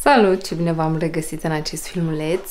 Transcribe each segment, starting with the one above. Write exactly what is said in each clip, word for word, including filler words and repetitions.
Salut și bine v-am regăsit în acest filmuleț.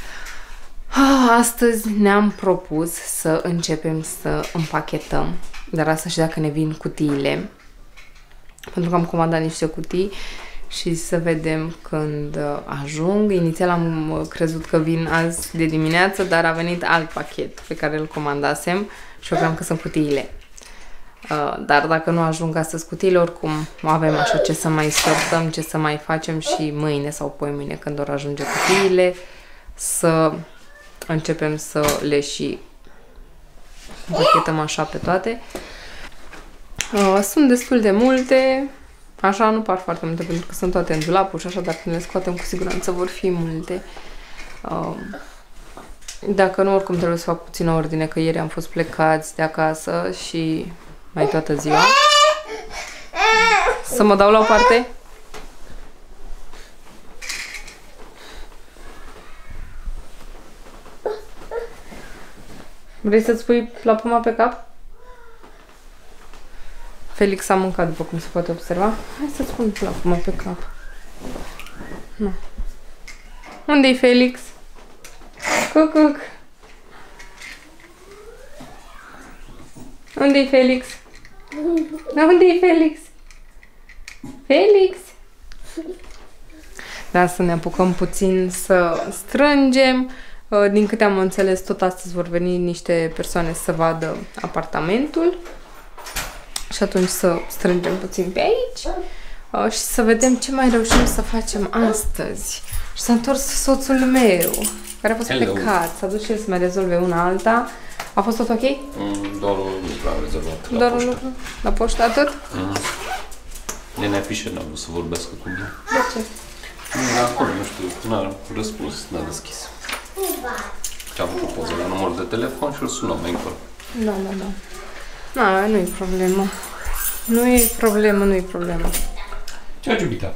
Astăzi ne-am propus să începem să împachetăm, dar asta și dacă ne vin cutiile, pentru că am comandat niște cutii și să vedem când ajung. Inițial am crezut că vin azi de dimineață, dar a venit alt pachet pe care îl comandasem și eu cream că sunt cutiile. Dar dacă nu ajung astăzi cutiile, oricum avem așa ce să mai sortăm, ce să mai facem și mâine sau poimâine când vor ajunge cutiile, să începem să le și împachetăm așa pe toate. Sunt destul de multe, așa nu par foarte multe pentru că sunt toate în dulapuri și așa, dar când le scoatem cu siguranță vor fi multe. Dacă nu, oricum trebuie să fac puțină ordine, că ieri am fost plecați de acasă și mai toată ziua. Să mă dau la o parte? Vrei să-ți pui plapuma pe cap? Felix a mâncat, după cum se poate observa. Hai să-ți pun plapuma pe cap. Nu. Unde-i Felix? Cucuc! Unde-i Felix? Unde-i Felix? Felix? Da, să ne apucăm puțin să strângem. Din câte am înțeles, tot astăzi vor veni niște persoane să vadă apartamentul. Și atunci să strângem puțin pe aici. Și să vedem ce mai reușim să facem astăzi. Și s-a întors soțul meu, care a fost Hello. plecat. S-a dus și el să mai rezolve una alta. A fost tot ok? Mm, doar un lucru am rezolvat la Doar poștă. un lucru? La poștă atât? Mm. Nenea Fischer n-a vrut să vorbească cu mine. De ce? Nu era acolo, nu știu, n-a răspuns, n-a deschis. Și-a făcut poză la număr de telefon și îl sunăm mai încolo. Da, da, da. Na, nu-i problemă. Nu-i problemă, nu-i problemă. Ce faci, iubita?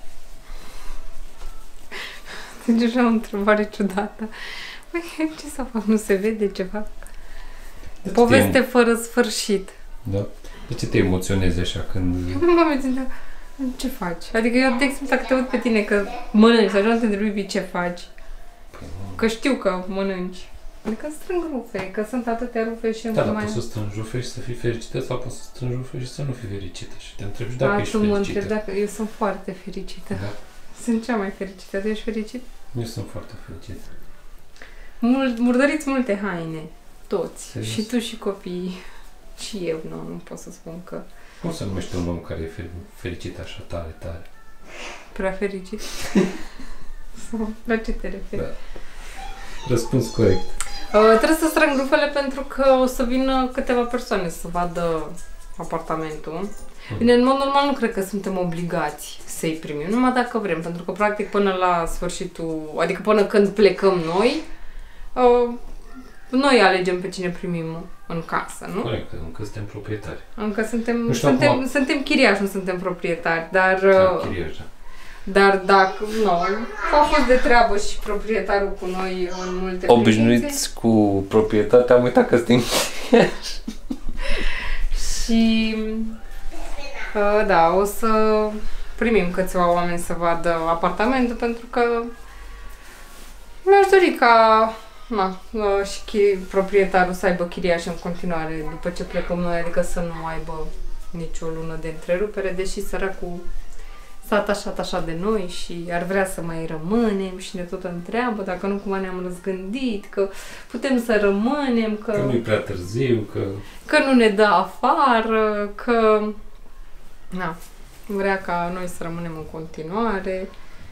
Deci așa o întrebare ciudată. Băi, ce să fac? Nu se vede ceva? De Poveste fără sfârșit. Da? De ce te emoționezi așa când... Mă gândesc, ce faci? Adică eu, de exemplu, dacă te aud pe tine că mănânci, sau nu te întrebi ce faci. Păi, că știu că mănânci. Adică strâng rufe, că sunt atâtea rufe și încă da, dar mai... poți să strângi rufe și să fii fericită sau poți să strângi rufe și să nu fii fericită. Și te întrebi dacă A, ești tu mă fericită. întrebi dacă... Eu sunt foarte fericită. Da? Sunt cea mai fericită. Tu ești fericit? Eu sunt foarte fericit. Mul murdăriți multe haine. Toți. Serios? Și tu și copiii. Și eu, nu, nu pot să spun că... Cum se numește un om care e fericit așa tare, tare? Prea fericit? Sau la ce te referi? Da. Răspuns corect. Uh, trebuie să strâng rufele pentru că o să vină câteva persoane să vadă apartamentul. Mm. Bine, în mod normal nu cred că suntem obligați să-i primim, numai dacă vrem, pentru că practic până la sfârșitul, adică până când plecăm noi, uh, noi alegem pe cine primim în casă, nu? Corect, încă suntem proprietari. Încă suntem, suntem, acum... suntem chiriași, nu suntem proprietari, dar... Da, chiriași, da. Dar dacă, nu, a fost de treabă și proprietarul cu noi în multe Obișnuiți privințe. cu proprietatea, am uitat că suntem chiriași. Și, uh, da, o să primim câțiva oameni să vadă apartamentul, pentru că mi-aș dori ca, na, uh, și proprietarul să aibă chiriași în continuare după ce plecăm noi, adică să nu aibă nicio lună de întrerupere, deși săracul s-a atașat așa de noi și ar vrea să mai rămânem și ne tot întreabă dacă nu cumva ne-am răzgândit, că putem să rămânem, că, că nu-i prea târziu, că... că nu ne dă afară, că na, vrea ca noi să rămânem în continuare.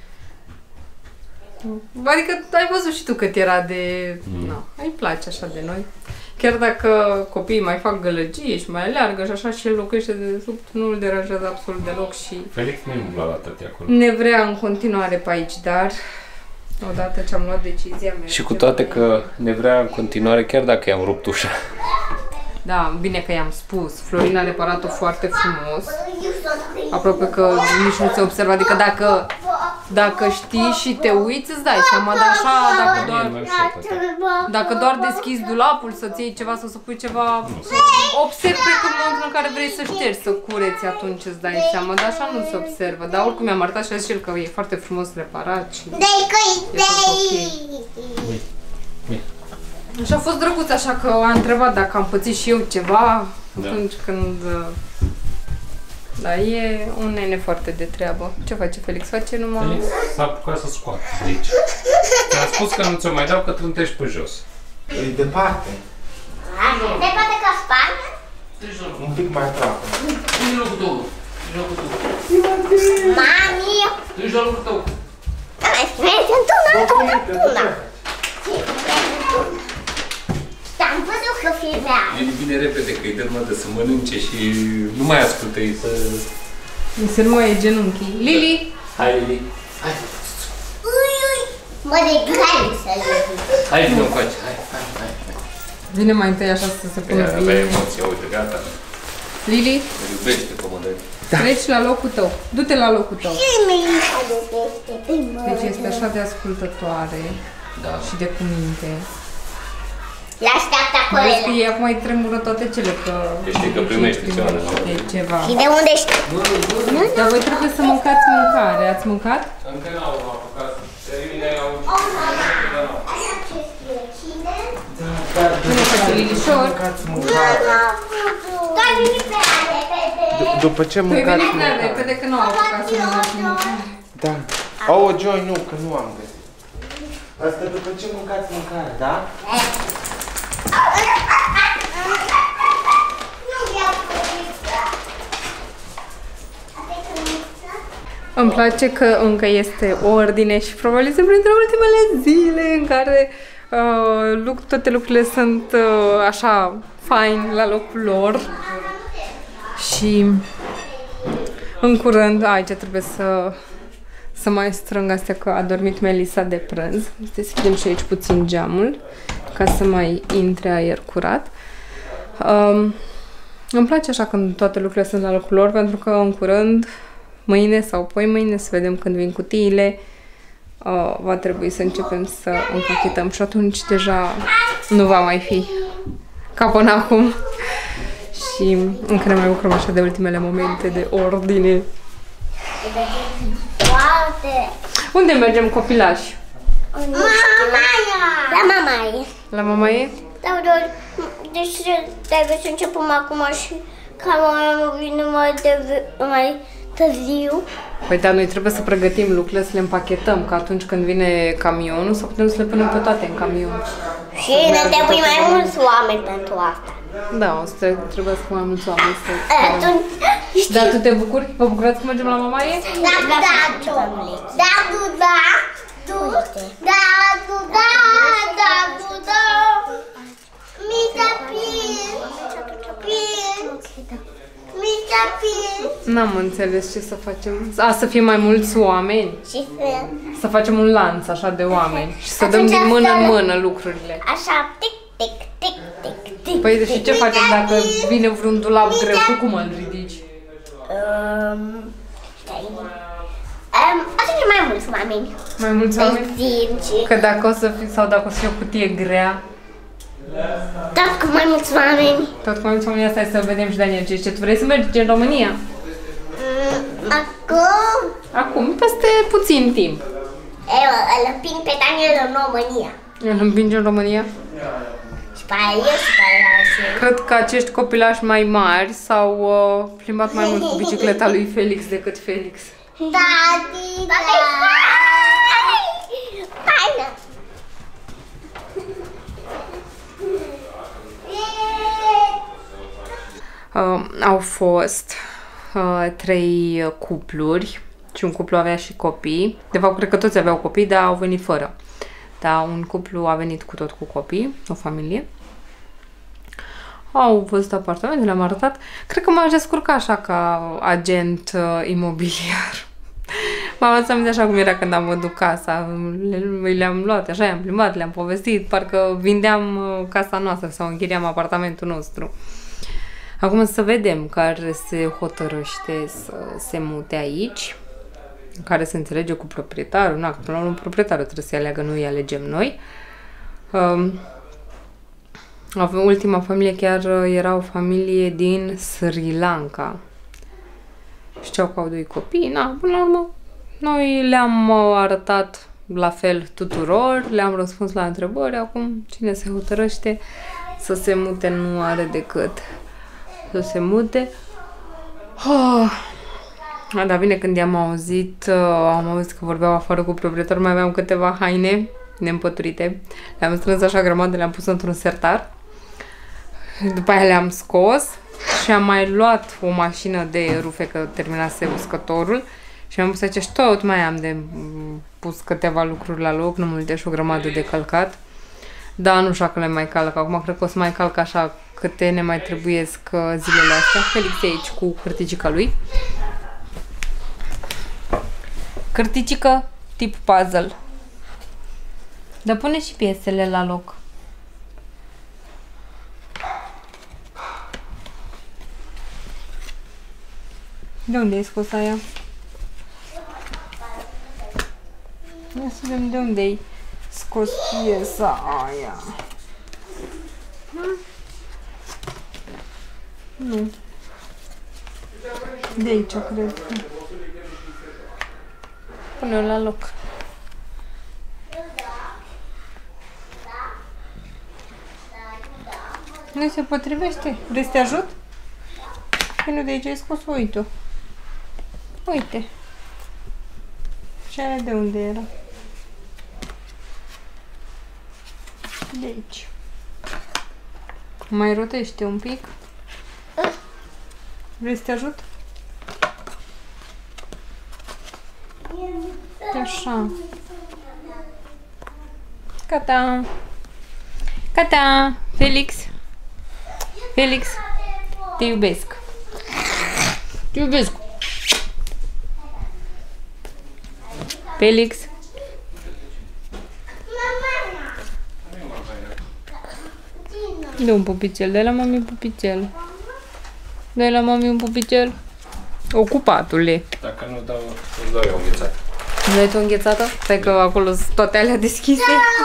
Adică ai văzut și tu cât era de... Mm. Na, îi place așa de noi. Chiar dacă copiii mai fac gălăgie și mai aleargă și așa și el locuiește de sub, nu îl deranjează absolut deloc și... Felix nu umbla la tăte acolo. Ne vrea în continuare pe aici, dar odată ce am luat decizia mea... Și cu toate că ne vrea în continuare, chiar dacă i-am rupt ușa. Da, bine că i-am spus. Florin a reparat-o foarte frumos. Aproape că nici nu se observă, adică dacă Dacă știi și te uiți, îți dai seama, dar așa, dacă doar, dacă doar deschizi dulapul să-ți iei ceva sau să pui ceva, observi că în momentul în care vrei să ștergi, să cureți, atunci îți dai seama, dar așa nu se observă. Dar oricum mi-am arătat și a zis el că e foarte frumos reparat și e tot ok. Și a fost drăguț așa că a întrebat dacă am pățit și eu ceva atunci când... Da, e un nene foarte de treabă. Ce face Felix? Face numai... Felix s-a apucat să scoată de aici. Ți-am spus că nu ți-o mai dau, că trântești pe jos. E departe. Departe ca Spania? Un pic mai aproape. Tu-i locul tău. Tu-i locul tău. Mami! Tu-i locul tău. Mai spuneți într-una, într-una. Am văzut că filmează. Lili vine repede, că îi dă mă de să mănânce și nu mai ascultă ei să... Se nu mai e genunchii. Lili! Hai, Lili. Hai. Ui, ui. Mă de greu să le zic. Hai, vină încoace. Hai, hai, hai. Vine mai întâi așa să se pună Avea bine. emoție, uite, gata. Lili, Îl iubește pe model. treci la locul tău. Du-te la locul tău. Și Melissa de peste pe mă. Deci este așa de ascultătoare Da. și de cuminte. Le așteaptă Vezi că acolo. ei acum îi tremură toate cele că... Știi că primește ceva de la de ceva. Și de unde știi? Dar voi trebuie să mâncați mâncare. Ați mâncat? Încă n-au apucat. Serile au... Bine, face Lilișor. Doar vine pe ale, pe pe. După ce Păi mâncați veniți prea mâncare. repede că nu au apucat să mănânce mâncare. Da. Oh, Joy, nu, că nu am găsit. Asta după ce mâncați mâncare, da? Îmi place că încă este o ordine și probabil se printre ultimele zile în care uh, luc, toate lucrurile sunt uh, așa fain la locul lor și în curând aici trebuie să să mai strâng astea că a dormit Melissa de prânz. Deschidem și aici puțin geamul ca să mai intre aer curat. Um, îmi place așa când toate lucrurile sunt la locul lor pentru că în curând mâine sau poi mâine, să vedem când vin cutiile, uh, va trebui să începem să împachetăm și atunci deja nu va mai fi ca până acum. Și încă ne mai bucurăm așa de ultimele momente de ordine. Foarte. Unde mergem, copilași? Mamaia! La mamaie. La mama e? Da, doar, deci trebuie să începem acum și ca mama vine mai, de, mai târziu. Păi da, noi trebuie să pregătim lucrurile, să le împachetăm, că atunci când vine camionul, să putem să le punem pe toate în camion. Și ne trebuie mai mulți oameni pentru asta. Da, o să te, trebuie să mai mulți oameni să... Atunci, Dar tu te bucuri? Vă bucurați că mergem la mamaie? da, da, da, da, da, da, da, da, da, da, Mica Pin, Pin, Mica Pin. N-am înțeles ce să facem. A, să fie mai mulți oameni. Și să, Să facem un lanț așa de oameni și să dăm Atunci din mână în asta- mână lucrurile. așa, tic, tic, tic, tic, tic. Păi și ce facem dacă vine vreun dulap greu? Tu cum îl ridici? Um, stai. Um, atunci mai mulți oameni. Mai mulți oameni? Benzinci. Că dacă o să fie, sau dacă o să fie o cutie grea, Tot cu mai mulți oameni. tot cu mai mulți oameni, asta e să vedem și Daniel ce zice. Tu vrei să mergi în România? Mm, acum, Acum, peste puțin timp. eu îl împing pe Daniel în România. Îl împingi în România? Și pe aia eu și pe aia și... Cred că acești copilași mai mari s-au uh, plimbat mai mult cu bicicleta lui Felix decât Felix. Tati, da! Faină! Uh, au fost uh, trei uh, cupluri și un cuplu avea și copii. De fapt, cred că toți aveau copii, dar au venit fără. Dar un cuplu a venit cu tot cu copii, o familie. Au văzut apartamente, le-am arătat. Cred că m-aș descurca așa ca agent uh, imobiliar. M-am adus aminte așa cum era când am văzut casa. Le, le-am luat, așa i-am plimbat, le-am povestit. Parcă vindeam uh, casa noastră sau închiriam apartamentul nostru. Acum să vedem care se hotărăște să se mute aici. care se înțelege cu proprietarul, na, că până la urmă proprietarul trebuie să-i aleagă, nu îi alegem noi. Um, ultima familie chiar era o familie din Sri Lanka. Știau că au doi copii, na, până la urmă noi le-am arătat la fel tuturor, le-am răspuns la întrebări, acum cine se hotărăște să se mute nu are decât să se mute. Oh. Dar bine, când i-am auzit, am auzit că vorbeau afară cu proprietarul, mai aveam câteva haine neîmpăturite. Le-am strâns așa grămadă, le-am pus într-un sertar. După aia le-am scos și am mai luat o mașină de rufe, că terminase uscătorul. Și mi-am pus aici și tot mai am de pus câteva lucruri la loc, nu multe și o grămadă de călcat. Da, nu știu că le mai calc. Acum cred că o să mai calc așa câte ne mai trebuiesc zilele astea. Felix e aici cu hârticica lui. Hârticică tip puzzle. Dar pune și piesele la loc. De unde ai scos aia? Ia să vedem de unde ai scos piesa aia. Hmm? Nu. De aici, cred. Pune-o la loc. Nu se potrivește. Vrei să te ajut? Că nu de aici ai scos, uite-o. Uite. Și aia de unde era? De aici. Mai rotește un pic. Vrei să te ajut? Așa. Gata. Gata. Felix. Felix. Te iubesc. Te iubesc. Felix. Dă un pupicel, dă la mami un pupicel. Dă la mami un pupicel. Ocupatule. Dacă nu dau, îți dau eu o înghețată. Nu ai tu înghețată? Stai că acolo sunt toate alea deschise.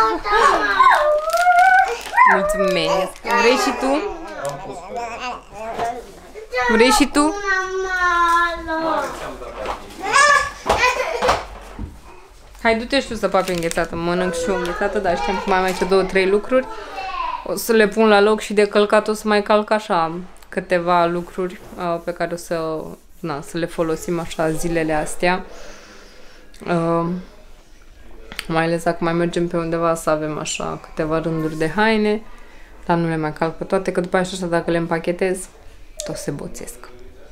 Mulțumesc. Vrei și tu? Vrei și tu? Hai, du-te și tu să papi înghețată. Mănânc și eu înghețată, dar știam că mai am aici două, trei lucruri. O să le pun la loc și de călcat o să mai calc așa câteva lucruri uh, pe care o să, na, să le folosim așa zilele astea. Uh, mai ales dacă mai mergem pe undeva să avem așa câteva rânduri de haine, dar nu le mai calc pe toate, că după așa, așa dacă le împachetez, tot se boțesc.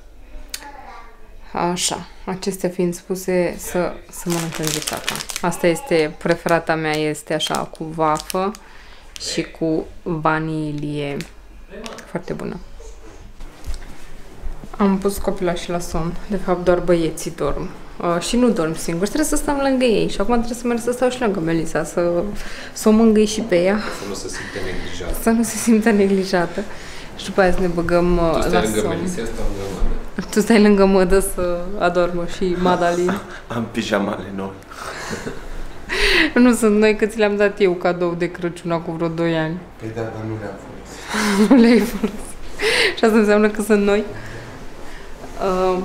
Așa, acestea fiind spuse, să, să mănânc înghețata. Asta este, preferata mea este așa cu vafă și cu vanilie. Foarte bună. Am pus copilașii la somn. De fapt, doar băieții dorm. Uh, și nu dorm singuri. Trebuie să stăm lângă ei. Și acum trebuie să merg să stau și lângă Melissa, să, să o mângâi și pe ea. Să nu se simte neglijată. Să nu se simtă neglijată. Și după aia să ne băgăm uh, tu la lângă somn. Melissa, stau lângă mădă. Tu stai lângă mădă să adormă și Madalin. Am pijamale noi. Nu sunt noi, că ți le-am dat eu cadou de Crăciun acum vreo doi ani. Păi da, dar nu le-am folosit. Nu le-ai folosit. Și asta înseamnă că sunt noi. Uh,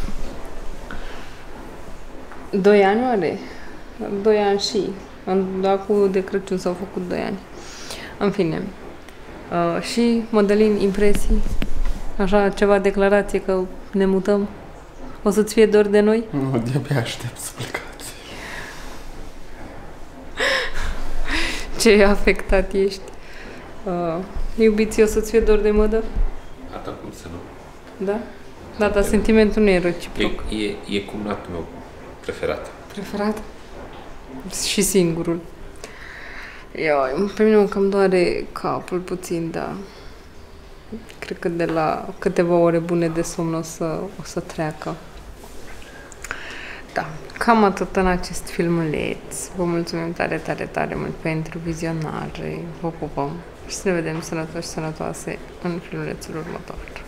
doi ani oare? Doi ani și. Acum de Crăciun s-au făcut doi ani. În fine. Uh, și, Madalin, impresii? Așa, ceva declarație că ne mutăm? O să-ți fie dor de noi? Nu, de-abia aștept să plecați. Ce afectat ești. Uh, iubiții, o să-ți fie dor de mădă? Ata cum să nu. Da? Da, dar sentimentul nu e reciproc. E, e, e cumnatul meu preferat. Preferat? Și singurul. Ioi, pe mine mă cam doare capul puțin, dar cred că de la câteva ore bune de somn o să, o să treacă. Da, cam atât în acest filmuleț. Vă mulțumim tare, tare, tare mult pentru vizionare. Vă pupăm și să ne vedem sănătoși și sănătoase în filmulețul următor.